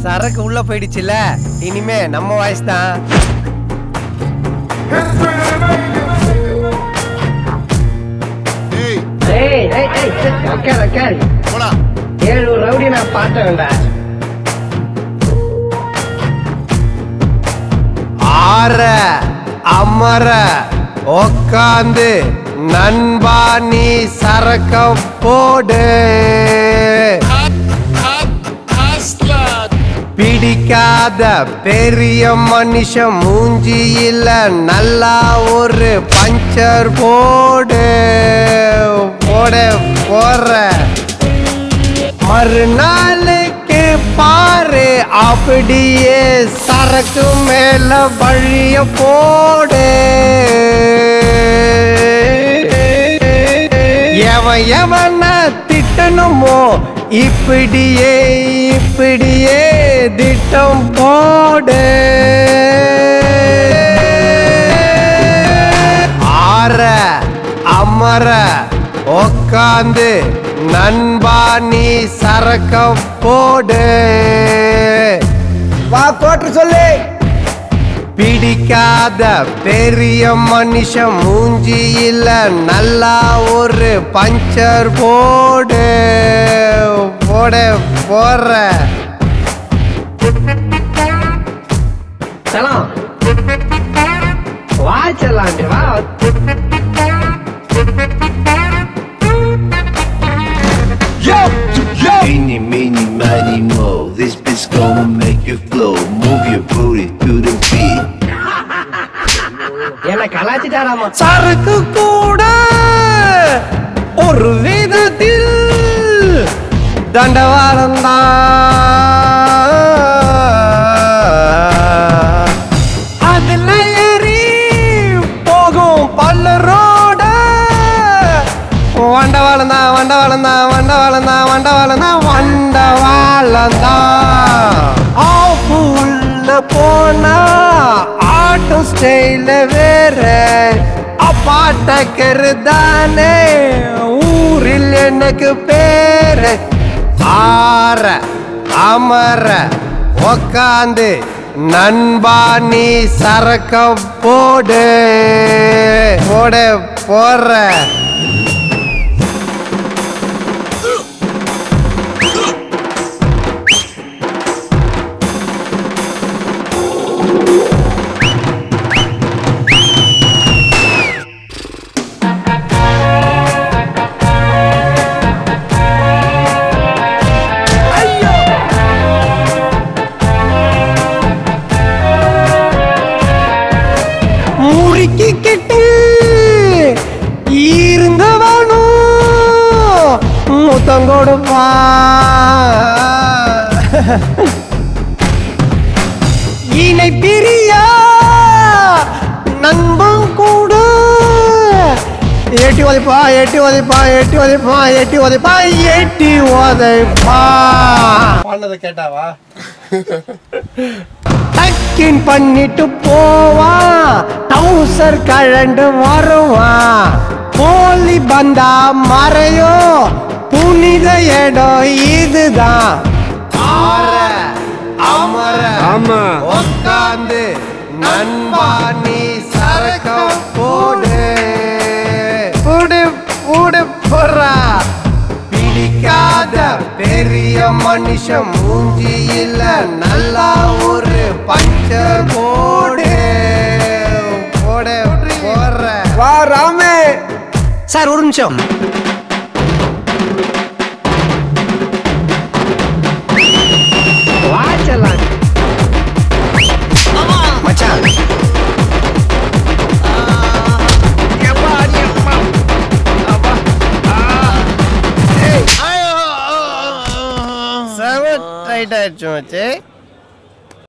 சரக்கு உள்ள போயிடுச்சுல, இனிமே நம்ம வாய்ஸ் தான். ஏழு ரவுடி நான் பார்த்தேன்டா. ஆற அமர உக்காந்து நண்பா நீ சரக்கம் போடு. பிடிக்காத பெரிய மனுஷன் மூஞ்சியில நல்லா ஒரு பஞ்சர் போடு. போட போற மறுநாளுக்கு பாரு அப்படியே சரக்கு மேல வழிய போடு. எவன் எவன திட்டணுமோ இப்படியே இப்படியே திட்டம் போடு. ஆற அமர உக்காந்து நண்பா நீ சரக்கம் போடு. வா கோட்டு சொல்லு. பிடிக்காத பெரிய மனுஷன் மூஞ்சியில நல்லா ஒரு பஞ்சர் போடு. போட போற சலாம் வா செல்லாண்டி வா. Eeny, meeny, miny, mo. This bitch gonna make you flow. Move your booty to the beat. என்ன கலாச்சிட்டாராமா. சரக்கு கூட ஒரு விதத்தில் தண்டவாளம் தான். அதுல ஏறி போகும் பல்லரோட வண்டவாளம் தான் வண்டவாளம் தான் வண்டவாளம் தான் வண்டவாளம் தான் வண்டவாளம் தான். உள்ள போனா ஆட்டம் ஸ்டைல வேற அப்பாட்டக்கரு தானே ஊரில் எனக்கு பேரு. ஆற அமர உக்காந்து நண்பா நீ சரக்கம் போடு. போட போற இருந்தவனும் முத்தம் கொடுப்பா. இணை பிரியா நண்பன் கூட எட்டி உதைப்பா எட்டி உதைப்பா எட்டி உதைப்பா எட்டி உதைப்பா எட்டி உதைப்பா. பண்ணதை கேட்டாவா? டக்கின் பண்ணிட்டு போவான், டவுசர் கழண்டு வருவான். போலி பந்தா மறையோ புனித இடம் இதுதான். ஆற அமர உக்காந்து நண்பா நீ சரக்கம் போடு. போடு போடு போறா. பிடிக்காத பெரிய மனுஷன் மூஞ்சியில நல்லா ஒரு பஞ்சர் போடு. போட போற வா ராமே. சார் ஒரு நிமிஷம். வாச்சலாம் மச்சான். டைட் ஆயிடுச்சு மச்சே.